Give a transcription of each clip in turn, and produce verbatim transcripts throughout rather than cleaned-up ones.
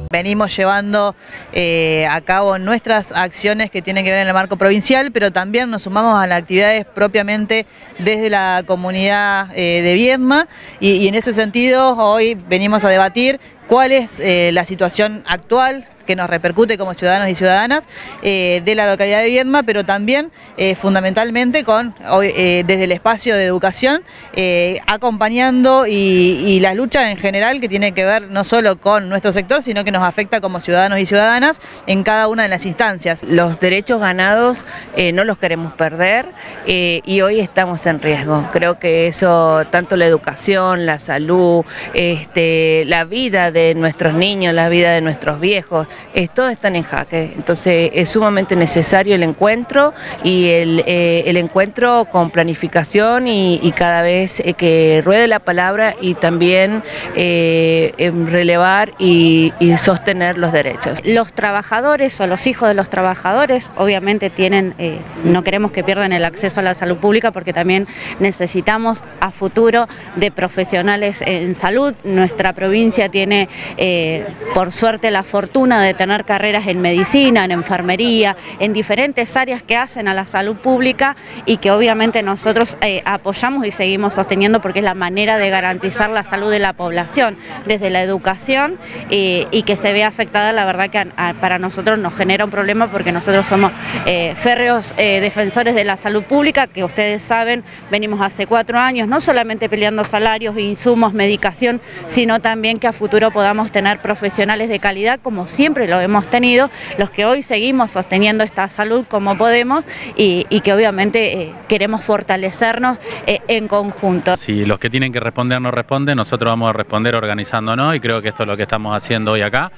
Venimos llevando eh, a cabo nuestras acciones que tienen que ver en el marco provincial, pero también nos sumamos a las actividades propiamente desde la comunidad eh, de Viedma y, y en ese sentido hoy venimos a debatir cuál es eh, la situación actual que nos repercute como ciudadanos y ciudadanas eh, de la localidad de Viedma, pero también eh, fundamentalmente con hoy, eh, desde el espacio de educación, eh, acompañando y, y las luchas en general que tienen que ver no solo con nuestro sector, sino que nos afecta como ciudadanos y ciudadanas en cada una de las instancias. Los derechos ganados eh, no los queremos perder eh, y hoy estamos en riesgo. Creo que eso, tanto la educación, la salud, este, la vida de nuestros niños, la vida de nuestros viejos, Eh, todos están en jaque. Entonces es sumamente necesario el encuentro y el, eh, el encuentro con planificación y, y cada vez eh, que ruede la palabra y también eh, relevar y, y sostener los derechos. Los trabajadores o los hijos de los trabajadores obviamente tienen, eh, no queremos que pierdan el acceso a la salud pública porque también necesitamos a futuro de profesionales en salud. Nuestra provincia tiene eh, por suerte la fortuna de de tener carreras en medicina, en enfermería, en diferentes áreas que hacen a la salud pública y que obviamente nosotros eh, apoyamos y seguimos sosteniendo porque es la manera de garantizar la salud de la población desde la educación eh, y que se vea afectada, la verdad que a, a, para nosotros nos genera un problema porque nosotros somos eh, férreos eh, defensores de la salud pública, que ustedes saben, venimos hace cuatro años no solamente peleando salarios, insumos, medicación, sino también que a futuro podamos tener profesionales de calidad como siempre lo hemos tenido, los que hoy seguimos sosteniendo esta salud como podemos y, y que obviamente eh, queremos fortalecernos eh, en conjunto. Si los que tienen que responder no responden, nosotros vamos a responder organizándonos y creo que esto es lo que estamos haciendo hoy acá.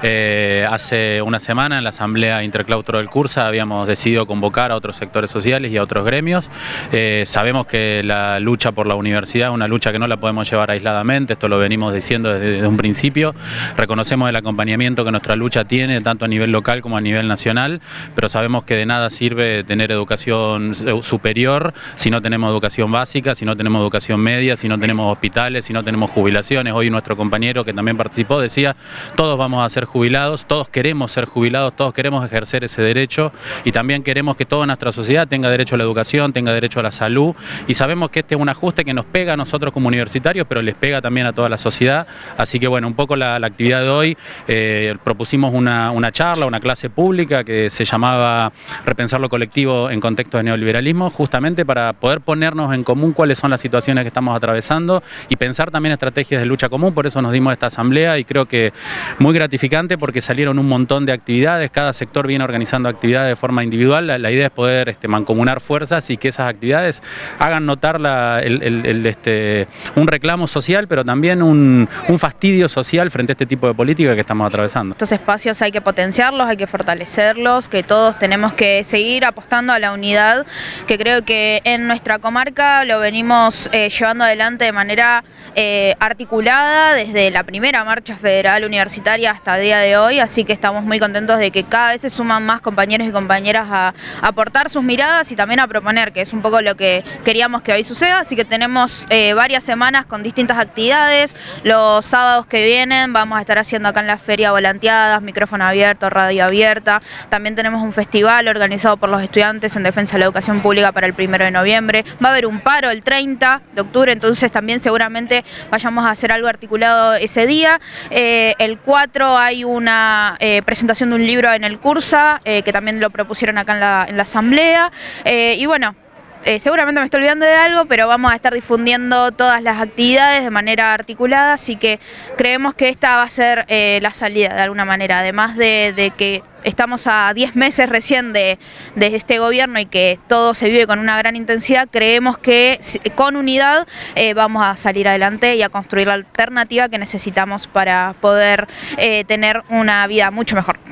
Eh, hace una semana en la Asamblea Interclaustro del Cursa habíamos decidido convocar a otros sectores sociales y a otros gremios. Eh, sabemos que la lucha por la universidad es una lucha que no la podemos llevar aisladamente, esto lo venimos diciendo desde, desde un principio. Reconocemos el acompañamiento que nuestra lucha tiene, tanto a nivel local como a nivel nacional, pero sabemos que de nada sirve tener educación superior si no tenemos educación básica, si no tenemos educación media, si no tenemos hospitales, si no tenemos jubilaciones. Hoy nuestro compañero que también participó decía, todos vamos a ser jubilados, todos queremos ser jubilados, todos queremos ejercer ese derecho y también queremos que toda nuestra sociedad tenga derecho a la educación, tenga derecho a la salud y sabemos que este es un ajuste que nos pega a nosotros como universitarios, pero les pega también a toda la sociedad. Así que bueno, un poco la, la actividad de hoy, eh, propusimos Una, una charla, una clase pública que se llamaba Repensar lo colectivo en contexto de neoliberalismo, justamente para poder ponernos en común cuáles son las situaciones que estamos atravesando y pensar también estrategias de lucha común. Por eso nos dimos esta asamblea y creo que muy gratificante porque salieron un montón de actividades, cada sector viene organizando actividades de forma individual, la, la idea es poder este, mancomunar fuerzas y que esas actividades hagan notar la, el, el, el, este, un reclamo social, pero también un, un fastidio social frente a este tipo de política que estamos atravesando. Estos espacios hay que potenciarlos, hay que fortalecerlos, que todos tenemos que seguir apostando a la unidad, que creo que en nuestra comarca lo venimos eh, llevando adelante de manera eh, articulada desde la primera marcha federal universitaria hasta el día de hoy, así que estamos muy contentos de que cada vez se suman más compañeros y compañeras a, a aportar sus miradas y también a proponer, que es un poco lo que queríamos que hoy suceda, así que tenemos eh, varias semanas con distintas actividades. Los sábados que vienen vamos a estar haciendo acá en la feria volanteadas, micrófono abierto, radio abierta. También tenemos un festival organizado por los estudiantes en defensa de la educación pública para el primero de noviembre. Va a haber un paro el treinta de octubre, entonces también seguramente vayamos a hacer algo articulado ese día. Eh, el cuatro hay una eh, presentación de un libro en el Cursa, eh, que también lo propusieron acá en la, en la asamblea. Eh, y bueno, Eh, seguramente me estoy olvidando de algo, pero vamos a estar difundiendo todas las actividades de manera articulada, así que creemos que esta va a ser eh, la salida de alguna manera, además de, de que estamos a diez meses recién de, de este gobierno y que todo se vive con una gran intensidad, creemos que con unidad eh, vamos a salir adelante y a construir la alternativa que necesitamos para poder eh, tener una vida mucho mejor.